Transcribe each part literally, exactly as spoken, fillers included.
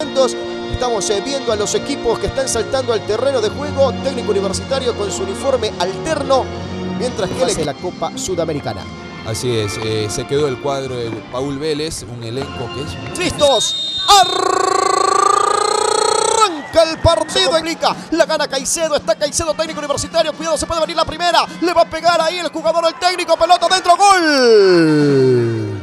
momentos estamos eh, viendo a los equipos que están saltando al terreno de juego. Técnico Universitario con su uniforme alterno, mientras que hace la Copa Sudamericana. Así es, eh, se quedó el cuadro de Paul Vélez, un elenco que es... ¡Listos! Arranca el partido. Técnica, la gana Caicedo, está Caicedo, Técnico Universitario, cuidado, se puede venir la primera, le va a pegar ahí el jugador del Técnico, pelota dentro, gol.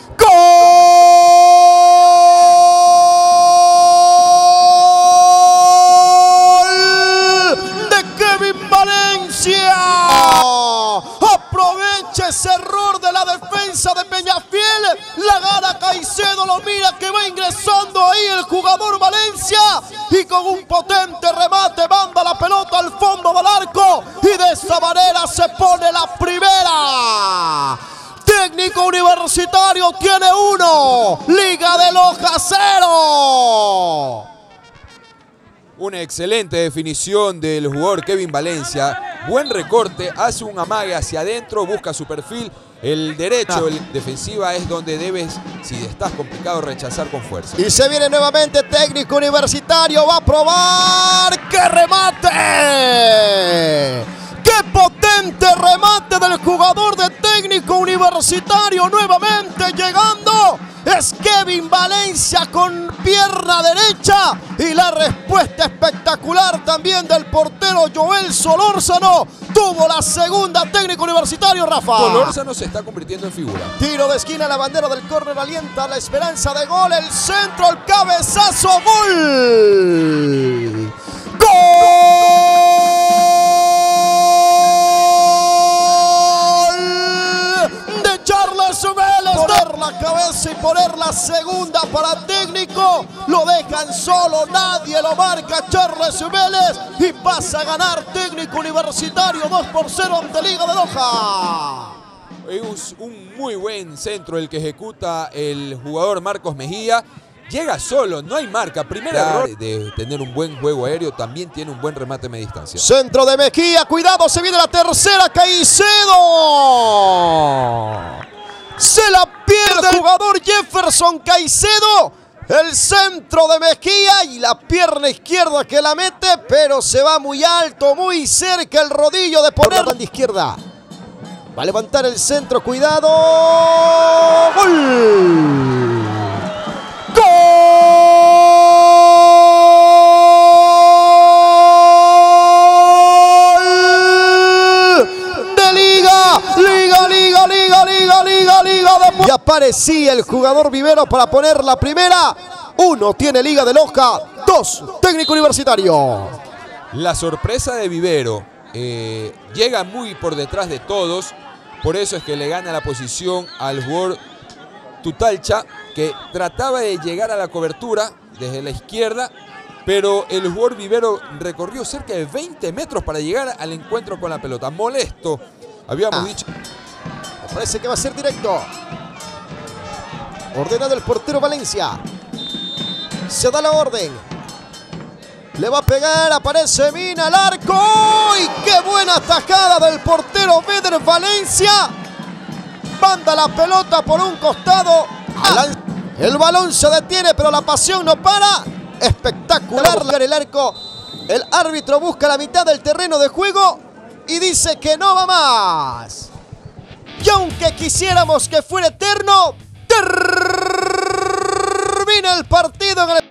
¡Gol de Kevin Valencia! Aprovecha ese error de la defensa de Peñafiel, la gana Caicedo, lo mira que va ingresando ahí el jugador Valencia y con un potente remate manda la pelota al fondo del arco y de esa manera se pone la primera. Técnico Universitario tiene uno, Liga de Loja cero. Una excelente definición del jugador Kevin Valencia. Buen recorte, hace un amague hacia adentro, busca su perfil. El derecho, el defensiva es donde debes, si estás complicado, rechazar con fuerza. Y se viene nuevamente Técnico Universitario, va a probar. ¡Qué remate! ¡Qué potente remate del jugador de Técnico Universitario! Nuevamente llegando. Es Kevin Valencia con pierna derecha y la respuesta espectacular también del portero Joel Solórzano. Tuvo la segunda. Técnico Universitario, Rafa. Solórzano se está convirtiendo en figura. Tiro de esquina, la bandera del córner alienta la esperanza de gol. El centro, el cabezazo, gol. ¡Gol de Charles Vélez! Poner la cabeza y poner la segunda para Técnico. Lo dejan solo, nadie lo marca. Charles Vélez y pasa a ganar Técnico Universitario dos por cero ante Liga de Loja. Es un muy buen centro el que ejecuta el jugador Marcos Mejía. Llega solo, no hay marca. Primer error de tener un buen juego aéreo, también tiene un buen remate de media distancia. Centro de Mejía, cuidado, se viene la tercera, Caicedo. Se la pierde el jugador Jefferson Caicedo. El centro de Mejía y la pierna izquierda que la mete, pero se va muy alto, muy cerca el rodillo de poner la banda izquierda. Va a levantar el centro, cuidado. ¡Gol! Y aparecía el jugador Vivero para poner la primera. Uno tiene Liga de Loja, dos Técnico Universitario. La sorpresa de Vivero eh, llega muy por detrás de todos. Por eso es que le gana la posición al jugador Tutalcha, que trataba de llegar a la cobertura desde la izquierda, pero el jugador Vivero recorrió cerca de veinte metros para llegar al encuentro con la pelota. Molesto, habíamos ah. dicho. Me parece que va a ser directo. Ordenado el portero Valencia. Se da la orden. Le va a pegar, aparece Mina al arco. ¡Y qué buena tajada del portero Beder Valencia! Manda la pelota por un costado. Ah. El balón se detiene, pero la pasión no para. Espectacular el arco. El árbitro busca la mitad del terreno de juego y dice que no va más. Y aunque quisiéramos que fuera eterno, termina el partido en el